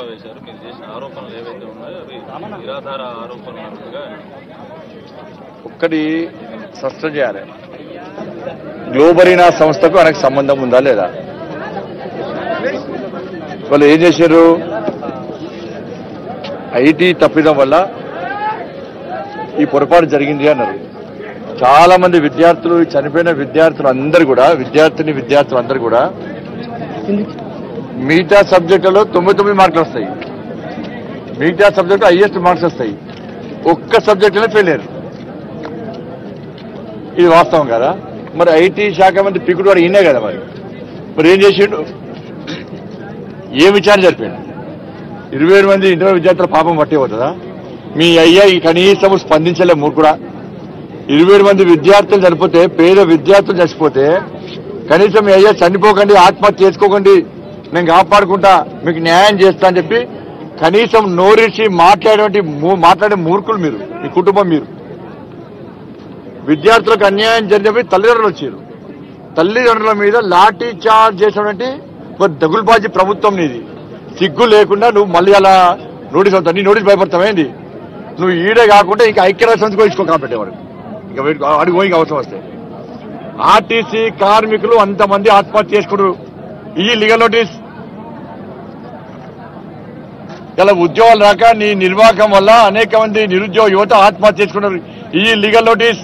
వేశారు. మీరు చేసిన ఆరోపణలు ఏవైతే ఉన్నాయో అవి నిరాధార ఆరోపణలుగా ఒక్కటి స్పష్టం చేయాలి. గ్లోబరీనా సంస్థకు ఆయనకు సంబంధం ఉందా లేదా? వాళ్ళు ఏం చేశారు? ఐటీ తప్పిదం వల్ల ఈ పొరపాటు జరిగింది అన్నారు. చాలా మంది విద్యార్థులు, చనిపోయిన విద్యార్థులు అందరూ కూడా, విద్యార్థులందరూ కూడా మిగతా సబ్జెక్టులలో 99 మార్కులు వస్తాయి, మిగతా సబ్జెక్టు హైయెస్ట్ మార్క్స్ వస్తాయి, ఒక్క సబ్జెక్టులో ఫెయిల్ అయ్యారు. ఇది వాస్తవం కదా? మరి ఐటీ శాఖ మంత్రి పికుడు వాడు ఈయనే కదా. మరి ఏం చేసిండు? ఏ విచారణ జరిపాడు? 27 మంది ఇంటర్ విద్యార్థుల పాపం పట్టిపోతుందా? మీ అయ్యా ఈ కనీసం స్పందించలే మూర్ఖుడా. 27 మంది విద్యార్థులు చనిపోతే, పేద విద్యార్థులు చచ్చిపోతే కనీసం మీ అయ్యా చనిపోకండి, ఆత్మహత్య చేసుకోకండి, నేను కాపాడుకుంటా, మీకు న్యాయం చేస్తా అని చెప్పి కనీసం నోరిచి మాట్లాడే మూర్ఖులు మీరు, మీ కుటుంబం. మీరు విద్యార్థులకు అన్యాయం జరిగినవి తల్లిదండ్రులు వచ్చారు. తల్లిదండ్రుల మీద లాఠీ చార్జ్ చేసినటువంటి ఒక దగులుబాజీ ప్రభుత్వం నీది. సిగ్గు లేకుండా నువ్వు మళ్ళీ అలా నోటీస్ అవుతావు. నీ నోటీస్ భయపడతావేంది? నువ్వు ఈడే కాకుండా ఇంకా ఐక్యరాజ్య సమితి కూడా ఇచ్చుకో కాబట్టేవాడు, ఇంకా అడుగు పోయి అవసరం వస్తే. ఆర్టీసీ కార్మికులు అంతమంది ఆత్మహత్య చేసుకున్నారు. ఈ లీగల్ నోటీస్ ఇలా ఉద్యోగాలు రాక నీ నిర్వాహకం వల్ల అనేక మంది నిరుద్యోగ యువత ఆత్మహత్య చేసుకున్నారు. ఈ లీగల్ నోటీస్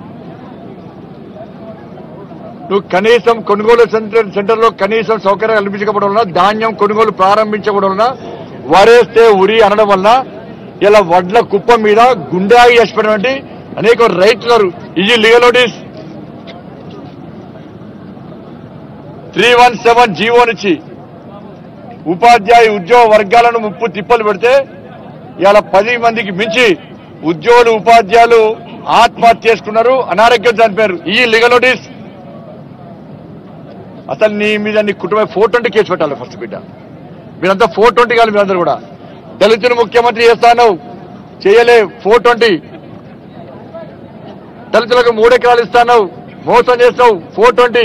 నువ్వు కనీసం కొనుగోలు సెంటర్లో కనీసం సౌకర్యాలు కల్పించకపోవడం వలన, ధాన్యం కొనుగోలు ప్రారంభించకపోవడం వలన, వరేస్తే ఉరి అనడం వలన ఇలా వడ్ల కుప్ప మీద గుండాగి చేసినటువంటి అనేక రైతులు. ఇది లీగల్ నోటీస్. 317 జీవో నుంచి ఉపాధ్యాయ ఉద్యోగ వర్గాలను ముప్పు తిప్పలు పెడితే ఇలా 10 మందికి మించి ఉద్యోగులు, ఉపాధ్యాయులు ఆత్మహత్య చేసుకున్నారు, అనారోగ్యం చనిపోయారు. ఈ లీగల్ నోటీస్. అసలు నీ మీద నీ కుటుంబం 420 కేసు పెట్టాలి ఫస్ట్ బిడ్డ. మీరంతా 420 కాదు. మీరందరూ కూడా దళితులు ముఖ్యమంత్రి చేస్తాను చేయలే. 420 దళితులకు 3 ఎకరాలు ఇస్తాను, మోసం చేస్తావు. 420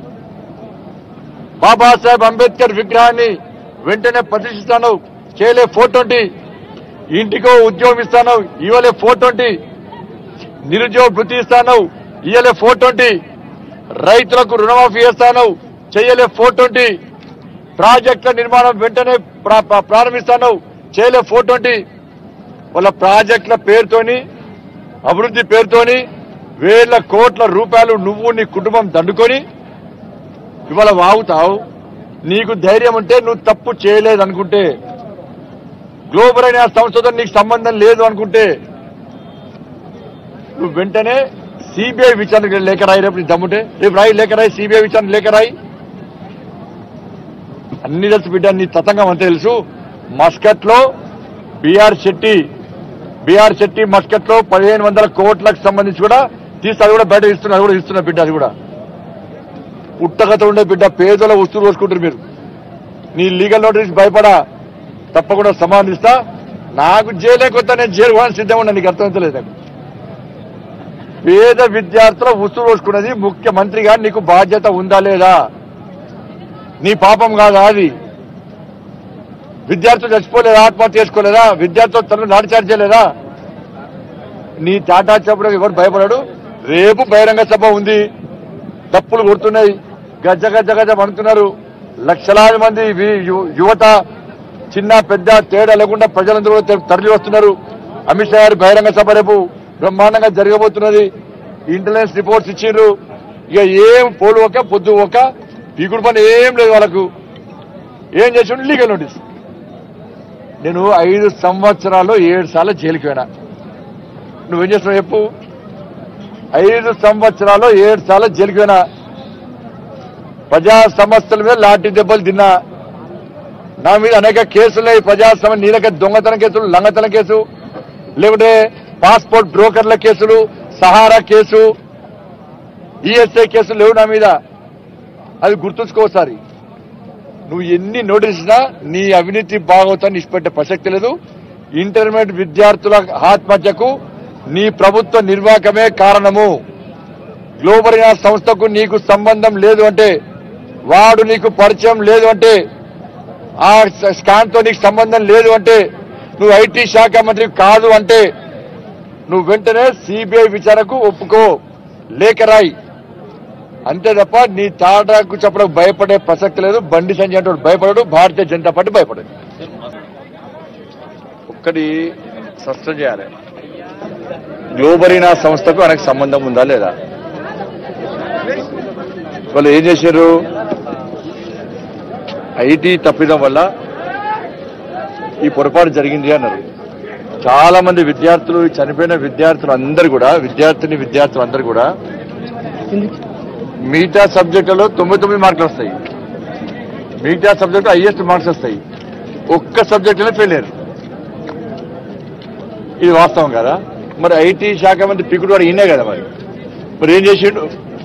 బాబాసాహెబ్ అంబేద్కర్ విగ్రహాన్ని వెంటనే ప్రతిష్ఠిస్తాను, చేయలే. 420 ఇంటికో ఉద్యోగం ఇస్తాను, ఇవ్వలే. 420 నిరుద్యోగ వృత్తి ఇస్తాను, ఇవ్వలే. 420 రైతులకు రుణమాఫీ చేస్తాను, చేయలే. 420 ప్రాజెక్టుల నిర్మాణం వెంటనే ప్రారంభిస్తాను, చేయలే. 420 వాళ్ళ ప్రాజెక్టుల పేరుతోని, అభివృద్ధి పేరుతోని వేల కోట్ల రూపాయలు నువ్వు నీ కుటుంబం దండుకొని ఇవాళ వాగుతావు. నీకు ధైర్యం ఉంటే, నువ్వు తప్పు చేయలేదు అనుకుంటే, గ్లోబల్ అయిన సంస్థతో నీకు సంబంధం లేదు అనుకుంటే నువ్వు వెంటనే సిబిఐ విచారణ లేఖ రాయి. రేపు నీ దమ్ముంటే రేపు రాయి లేఖ రాయి, సిబిఐ విచారణ లేఖ రాయి. అన్ని తెలుసు బిడ్డ, నీ తతంగం అంతే తెలుసు. మస్కట్ లో బీఆర్ శెట్టి మస్కట్ లో 1500 కోట్లకు సంబంధించి కూడా తీసి అది కూడా బయట ఇస్తున్నా బిడ్డ. అది కూడా పుట్టకత ఉండే బిడ్డ. పేదల వస్తువులు కోసుకుంటారు మీరు. నీ లీగల్ నోటీస్ భయపడా తప్పకుండా సమాధానిస్తా. నాకు జైలేకొత్తా, నేను జైలు కూడా సిద్ధంగా ఉన్నా. నీకు అర్థమవుతలేదు నాకు. పేద విద్యార్థుల వస్తువులు కోసుకున్నది ముఖ్యమంత్రిగా నీకు బాధ్యత ఉందా లేదా? నీ పాపం కాదా అది? విద్యార్థులు చచ్చిపోలేదా? ఆత్మహత్య చేసుకోలేదా? విద్యార్థులు తనను లాఠీచార్జ్ చేయలేదా? నీ టాటా చెప్పడం ఎవరు భయపడాడు? రేపు బహిరంగ సభ ఉంది, తప్పులు కొడుతున్నాయి, గజ్జ అంటున్నారు. లక్షలాది మంది యువత, చిన్న పెద్ద తేడా లేకుండా ప్రజలందరూ తరలి వస్తున్నారు. అమిత్ షా గారి బహిరంగ సభ రేపు బ్రహ్మాండంగా జరగబోతున్నది. ఇంటెలిజెన్స్ రిపోర్ట్స్ ఇచ్చిండ్రు. ఇక ఏం పోలు ఒక పొద్దు ఒక పీకుడు పని ఏం లేదు వాళ్ళకు. ఏం చేసిండు? Legal notice. నేను 5 సంవత్సరాల్లో 7 సార్లు జైలుకి పోయినా. నువ్వేం చేస్తున్నావు చెప్పు? 5 సంవత్సరాల్లో 7 సార్లు జైలుకి పోయినా. ప్రజా సమస్యల మీద లాఠీ దెబ్బలు తిన్నా. నా మీద అనేక కేసులున్నాయి. ప్రజా సమస్య, నీలక దొంగతనం కేసులు, లంగతనం కేసు, లేకుంటే పాస్పోర్ట్ బ్రోకర్ల కేసులు, సహారా కేసు, ఈఎస్ఐ కేసులు లేవు నా మీద. అది గుర్తుంచుకోసారి. నువ్వు ఎన్ని నోటీసినా నీ అవినీతి భాగవతాన్ని ఇష్టపెట్టే ప్రసక్తి లేదు. ఇంటర్మీడియట్ విద్యార్థుల ఆత్మహత్యకు నీ ప్రభుత్వ నిర్వాహకమే కారణము. గ్లోబల్ సంస్థకు నీకు సంబంధం లేదు అంటే, వాడు నీకు పరిచయం లేదు అంటే ఆ స్కామ్ తో నీకు సంబంధం లేదు అంటే, నువ్వు ఐటీ శాఖ మంత్రి కాదు అంటే నువ్వు వెంటనే సిబిఐ విచారణకు ఒప్పుకో, లేఖ రాయి. అంతే తప్ప నీ తాటాకు చెప్పడం భయపడే ప్రసక్తి లేదు. బండి సంజయ్ అంటే భయపడడు, భారతీయ జనతా పార్టీ భయపడదు. ఒక్కడి సస్పెండ్ చేయాలి. గ్లోబరీనా సంస్థకు ఆయనకు సంబంధం ఉందా లేదా? వాళ్ళు ఏం చేశారు? ఐటీ తప్పిదం వల్ల ఈ పొరపాటు జరిగింది అన్నారు. చాలా మంది విద్యార్థులు, చనిపోయిన విద్యార్థులు అందరూ కూడా, విద్యార్థులు అందరూ కూడా మిగతా సబ్జెక్టులో 99 మార్కులు వస్తాయి. మిగతా సబ్జెక్టు హైయెస్ట్ మార్క్స్ వస్తాయి. ఒక్క సబ్జెక్టులో ఫెయిల్ అయ్యారు. ఇది వాస్తవం కదా? మరి ఐటీ శాఖ మంత్రి పికుడు వాడు ఈయనే కదా. మరి ఏం చేసిండు?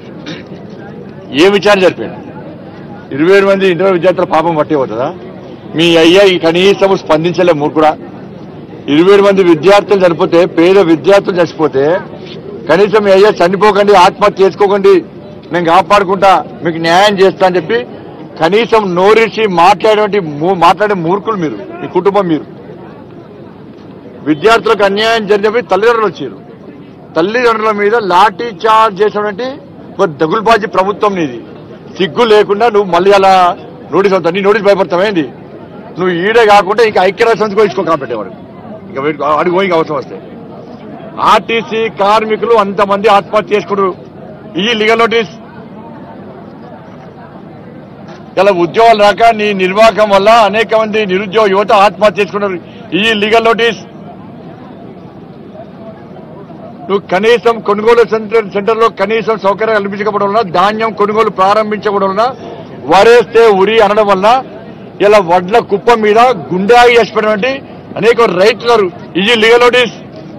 ఏ విచారణ జరిపాడు? 27 మంది ఇంటర్ విద్యార్థుల పాపం పట్టే పోతుందా? మీ అయ్యా కనీసం స్పందించలే మూర్ఖుడా. 27 మంది విద్యార్థులు చనిపోతే, పేద విద్యార్థులు చచ్చిపోతే కనీసం మీ అయ్యా చనిపోకండి, ఆత్మహత్య చేసుకోకండి, నేను కాపాడుకుంటా, మీకు న్యాయం చేస్తా అని చెప్పి కనీసం నోరిచి మాట్లాడే మూర్ఖులు మీరు, మీ కుటుంబం. మీరు విద్యార్థులకు అన్యాయం జరిగినవి తల్లిదండ్రులు వచ్చారు. తల్లిదండ్రుల మీద లాఠీ చార్జ్ చేసినటువంటి ఒక దగులుబాజీ ప్రభుత్వం నీది. సిగ్గు లేకుండా నువ్వు మళ్ళీ అలా నోటీస్ అవుతావు. నీ నోటీస్ భయపడతావేంది? నువ్వు ఈడే కాకుండా ఇంకా ఐక్యరాజ్య సమితి కూడా ఇచ్చుకో కాబట్టేవాడు. ఇంకా అడుగు అవసరం వస్తే ఆర్టీసీ కార్మికులు అంతమంది ఆత్మహత్య చేసుకుంటారు. ఈ లీగల్ నోటీస్ ఇలా ఉద్యోగాలు రాక నీ నిర్వాహకం వల్ల అనేక మంది నిరుద్యోగ యువత ఆత్మహత్య చేసుకున్నారు. ఈ లీగల్ నోటీస్ నువ్వు కనీసం కొనుగోలు సెంటర్లో కనీసం సౌకర్యాలు కల్పించకపోవడం వల్ల, ధాన్యం కొనుగోలు ప్రారంభించకపోవడం వల్ల, వరేస్తే ఉరి అనడం వల్ల ఇలా వడ్ల కుప్పం మీద గుండాయి చేసినటువంటి అనేక రైతులు. ఇది లీగల్ నోటీస్.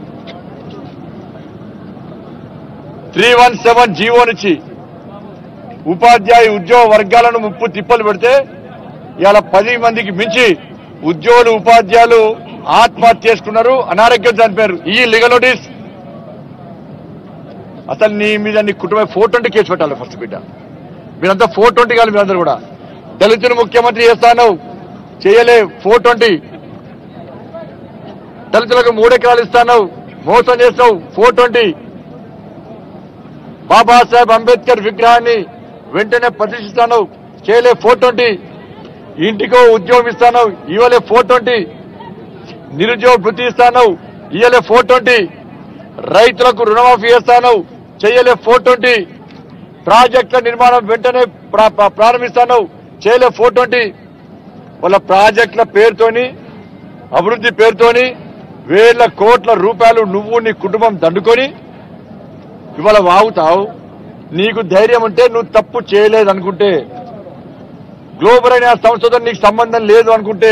317 జీవో నుంచి ఉపాధ్యాయ ఉద్యోగ వర్గాలను ముప్పు తిప్పలు పెడితే ఇలా 10 మందికి మించి ఉద్యోగులు, ఉపాధ్యాయులు ఆత్మహత్య చేసుకున్నారు, అనారోగ్యం చనిపోయారు. ఈ లీగల్ నోటీస్. అసలు నీ మీద నీ కుటుంబం 420 కేసు పెట్టాలి ఫస్ట్ బిడ్డ. మీరంతా 420 కాదు. మీరందరూ కూడా దళితులు ముఖ్యమంత్రి చేస్తాను చేయలే. 420 దళితులకు 3 ఎకరాలు ఇస్తాను, మోసం చేస్తావు. 420 బాబాసాహెబ్ అంబేద్కర్ విగ్రహాన్ని వెంటనే ప్రతిష్ఠిస్తాను, చేయలే. 420 ఇంటికో ఉద్యోగం ఇస్తాను, ఇవ్వలే. 420 నిరుద్యోగ వృత్తి ఇస్తాను, ఇవ్వలే. 420 రైతులకు రుణమాఫీ చేస్తాను, చేయలే. 420 ప్రాజెక్టుల నిర్మాణం వెంటనే ప్రారంభిస్తాను, చేయలే. 420 వాళ్ళ ప్రాజెక్టుల పేరుతోని, అభివృద్ధి పేరుతోని వేల కోట్ల రూపాయలు నువ్వు నీ కుటుంబం దండుకొని ఇవాళ వాగుతావు. నీకు ధైర్యం ఉంటే, నువ్వు తప్పు చేయలేదనుకుంటే, గ్లోబల్ అయిన సంస్థతో నీకు సంబంధం లేదు అనుకుంటే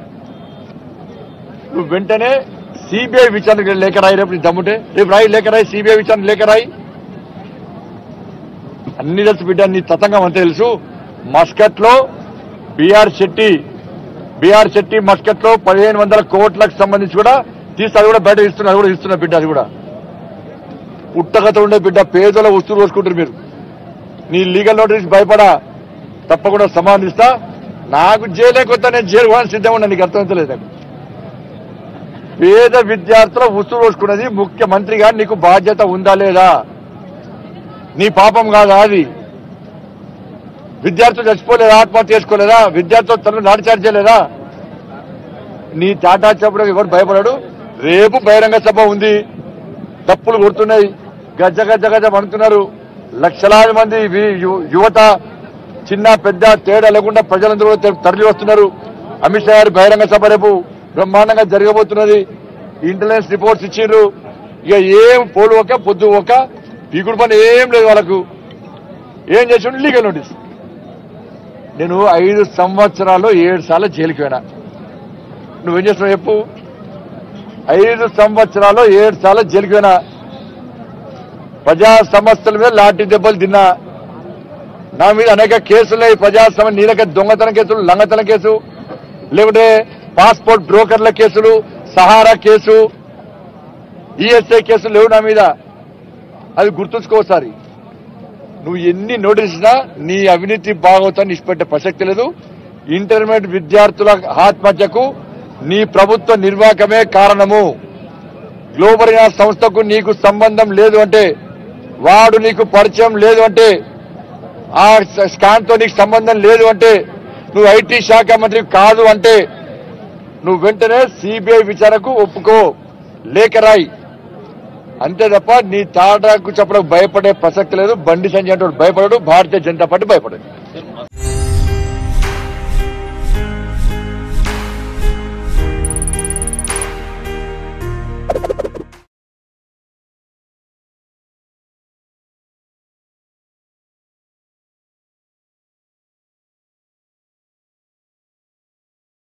నువ్వు వెంటనే సిబిఐ విచారణ లేఖ రాయి. రేపు నీ దమ్ముంటే రేపు రాయి, లేఖ రాయి, సిబిఐ విచారణ లేఖ రాయి. అన్ని తెలుసు బిడ్డ, నీ తతంగం అంతే తెలుసు. మస్కట్ లో బీఆర్ శెట్టి మస్కట్ లో 1500 కోట్లకు సంబంధించి కూడా తీసి అది కూడా బయట ఇస్తున్నా బిడ్డ. అది కూడా పుట్టగత ఉండే బిడ్డ. పేదల వస్తువులు పోసుకుంటారు మీరు. నీ లీగల్ నోటీస్ భయపడా తప్పకుండా సమాధానిస్తా. నాకు జైలేకొత్తా, నేను జైలు కూడా సిద్ధంగా ఉన్నా. నీకు అర్థమవుతలేదు. పేద విద్యార్థుల వస్తువులు పోసుకున్నది ముఖ్యమంత్రిగా నీకు బాధ్యత ఉందా లేదా? నీ పాపం కాదా అది? విద్యార్థులు చచ్చిపోలేదా? ఆత్మహత్య చేసుకోలేదా? విద్యార్థులు తనను లాఠీచార్జ్ చేయలేదా? నీ టాటా చెప్పడానికి ఎవరు భయపడాడు? రేపు బహిరంగ సభ ఉంది. తప్పులు కొడుతున్నాయి, గజ్జ పడుతున్నారు. లక్షలాది మంది యువత, చిన్న పెద్ద తేడా లేకుండా ప్రజలందరూ తరలి వస్తున్నారు. అమిత్ షా గారి బహిరంగ సభ రేపు బ్రహ్మాండంగా జరగబోతున్నది. ఇంటెలిజెన్స్ రిపోర్ట్స్ ఇచ్చిండ్రు. ఇక ఏం పోలు ఒక పొద్దు ఒక పీకుడు పని ఏం లేదు వాళ్ళకు. ఏం చేసిండు? Legal notice. నేను 5 సంవత్సరాల్లో 7 సార్లు జైలుకి పోయినా. నువ్వేం చేస్తున్నావు చెప్పు? 5 సంవత్సరాల్లో 7 సార్లు జైలుకి పోయినా. ప్రజా సమస్యల మీద లాఠీ దెబ్బలు తిన్నా. నా మీద అనేక కేసులున్నాయి. ప్రజా సమస్య, నీలక దొంగతనం కేసులు, లంగతనం కేసు, లేకుంటే పాస్పోర్ట్ బ్రోకర్ల కేసులు, సహారా కేసు, ఈఎస్ఐ కేసులు లేవు నా మీద. అది గుర్తుంచుకోసారి. నువ్వు ఎన్ని నోటీస్ ఇచ్చినా నీ అవినీతి భాగవతాన్ని ఇచ్చిపెట్టే ప్రసక్తి లేదు. ఇంటర్మీడియట్ విద్యార్థుల ఆత్మహత్యకు నీ ప్రభుత్వ నిర్వాహకమే కారణము. గ్లోబల్ ఇనార్ సంస్థకు నీకు సంబంధం లేదు అంటే, వాడు నీకు పరిచయం లేదు అంటే, ఆ స్కామ్ తో నీకు సంబంధం లేదు అంటే, నువ్వు ఐటీ శాఖ మంత్రి కాదు అంటే, నువ్వు వెంటనే సిబిఐ విచారణకు ఒప్పుకో, లేఖ రాయి. అంతే తప్ప నీ తాటాకు చెప్పడానికి భయపడే ప్రసక్తి లేదు. బండి సంజయ్ అంటే భయపడడు, భారతీయ జనతా పార్టీ భయపడదు.